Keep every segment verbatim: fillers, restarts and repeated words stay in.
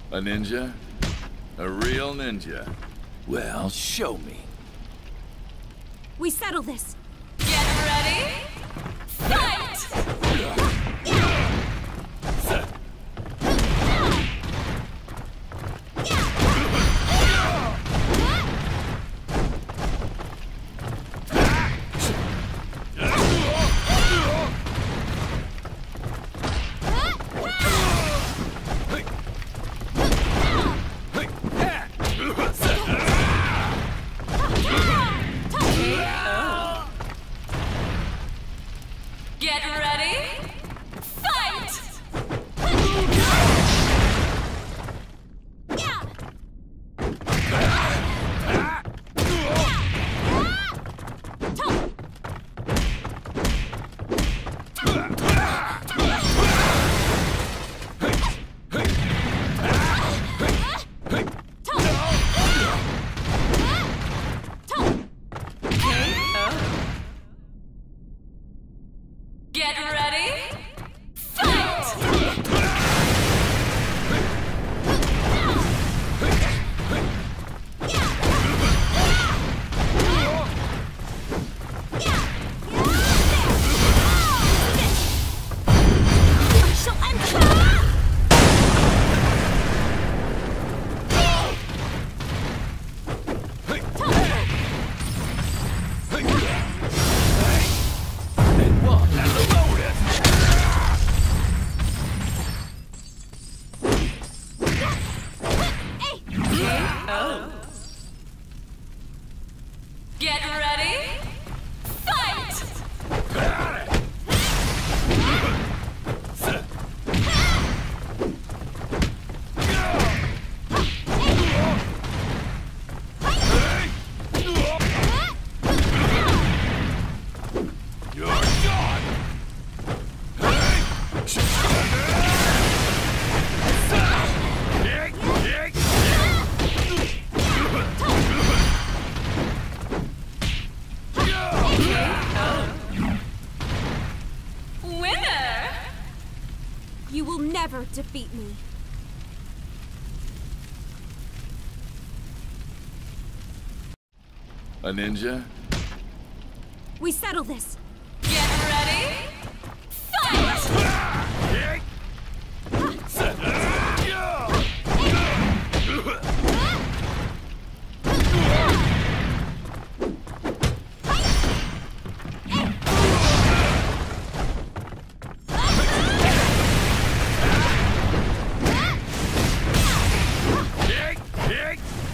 A ninja? A real ninja? Well, show me. We settle this. Get ready. Fight! Get ready. Fight! Get ready. Fight! Get ready. Fight! You're gone! Winner! You will never defeat me. A ninja? We settle this. Get ready. Fight!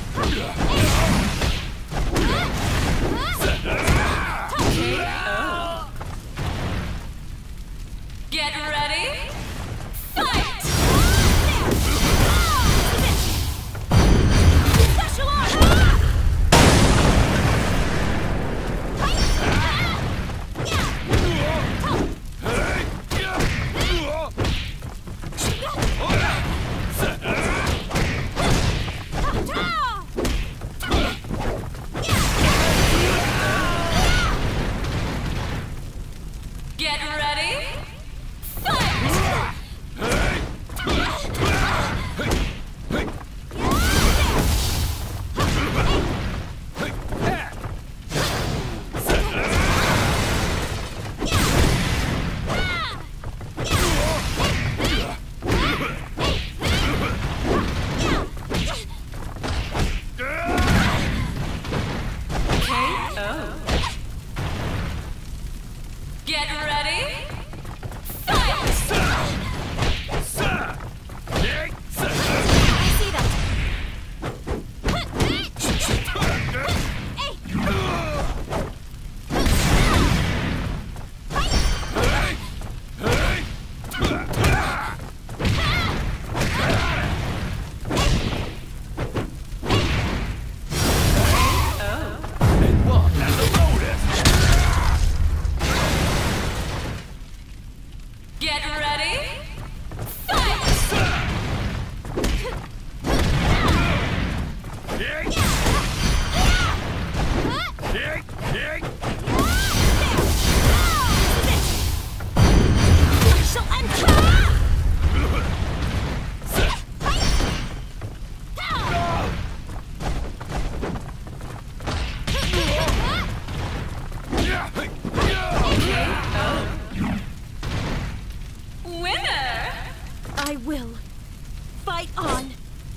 Yeah! Fight on!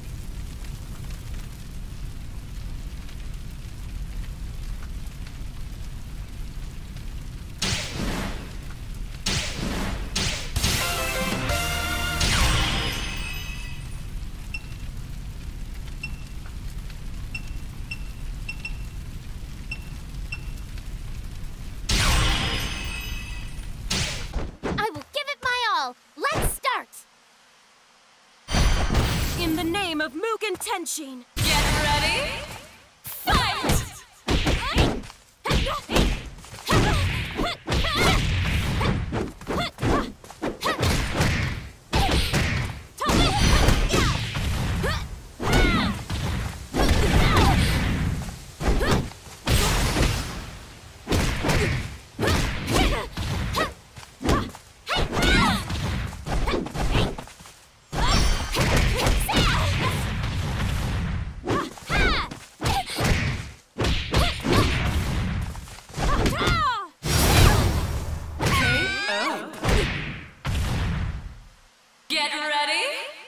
I will give it my all. Let's start! In the name of Mugen Tenshin! Get ready. Fight! Get ready.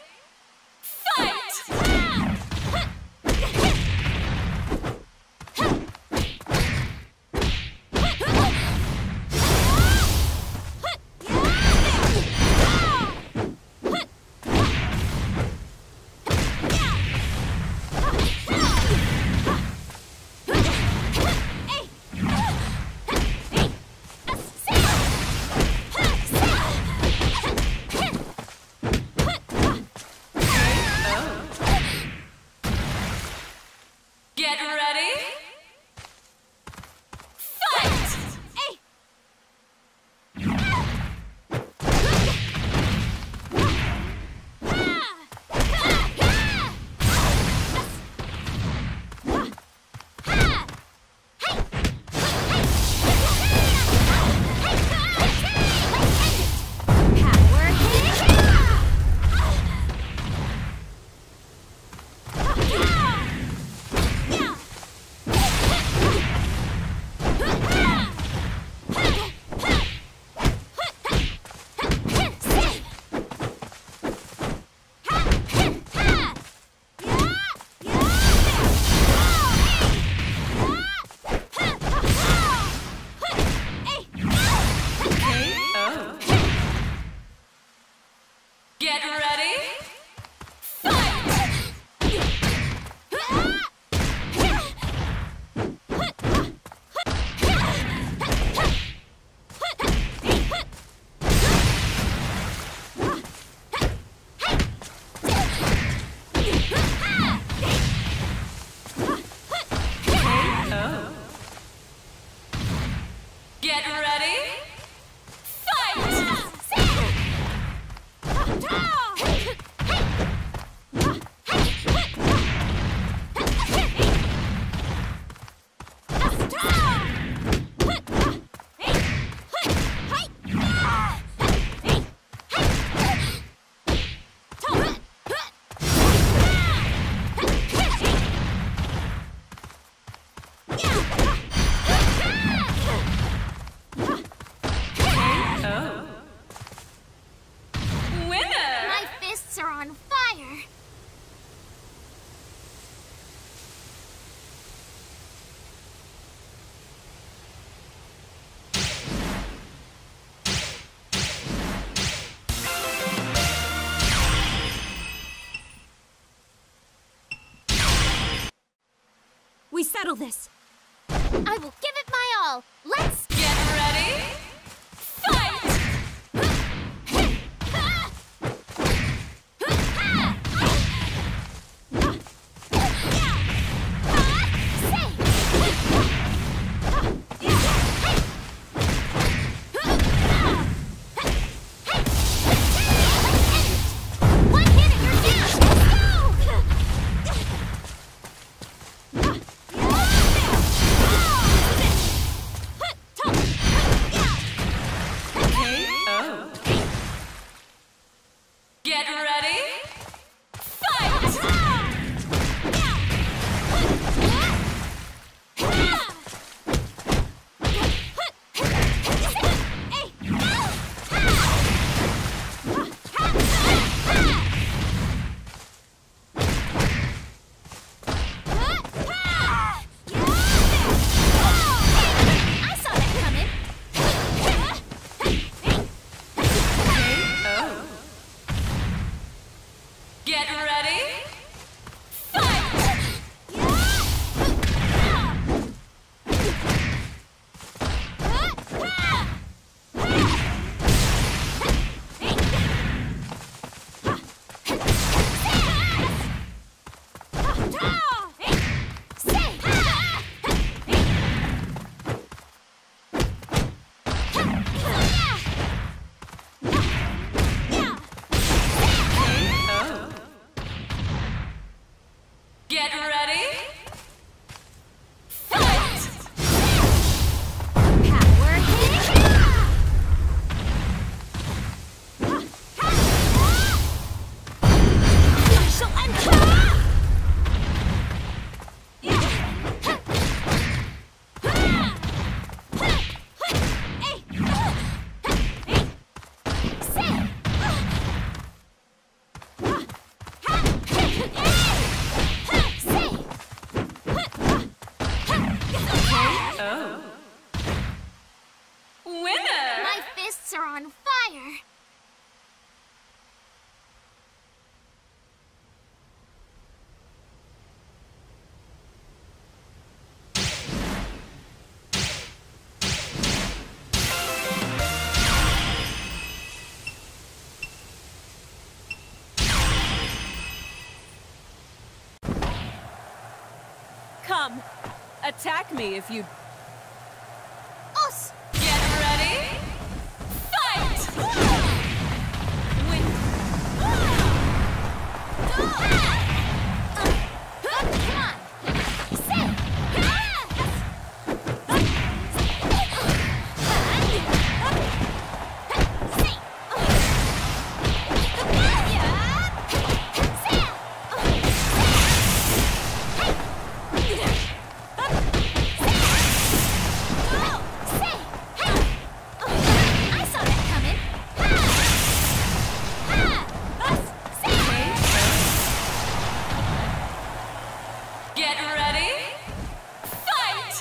Fight! Get ready. Fight! Power hit! Get ready. Fight! Get ready. Fight! Winner! My fists are on fire! We settle this! I will give it my all. Let's Get ready. Fight! one hit and you're down. Let's go! Get ready. Fight! Get ready. Fight! Power hit! Martial enter! Oh. Winner! My fists are on fire! Come, attack me if you... Us! Get ready. Fight! Win. Come on! Say! I saw that coming! Get ready. Fight!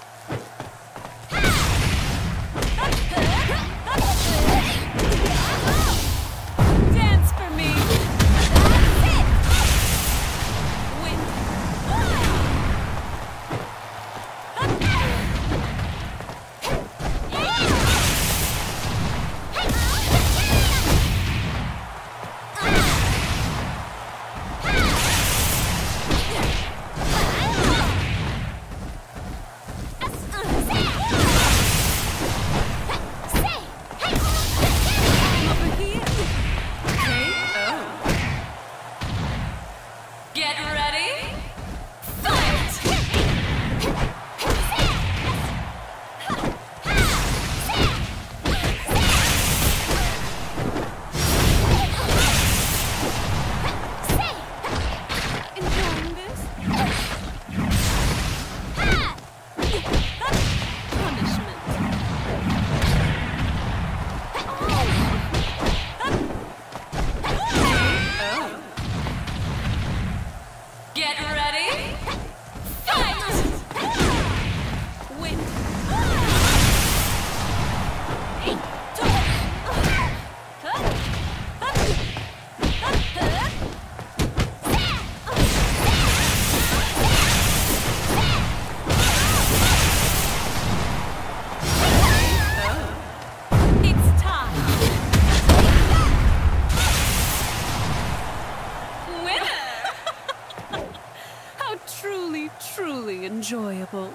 Dance for me. Win. Over here. Get ready. Fight! Enjoying this? Punishment. Get ready. Fight! Win. It's time. Winner! How truly, truly enjoyable.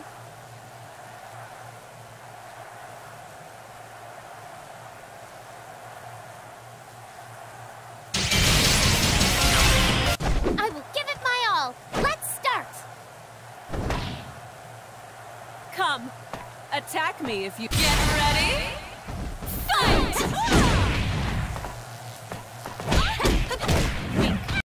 I will give it my all! Let's start! Come, attack me if you... Get ready.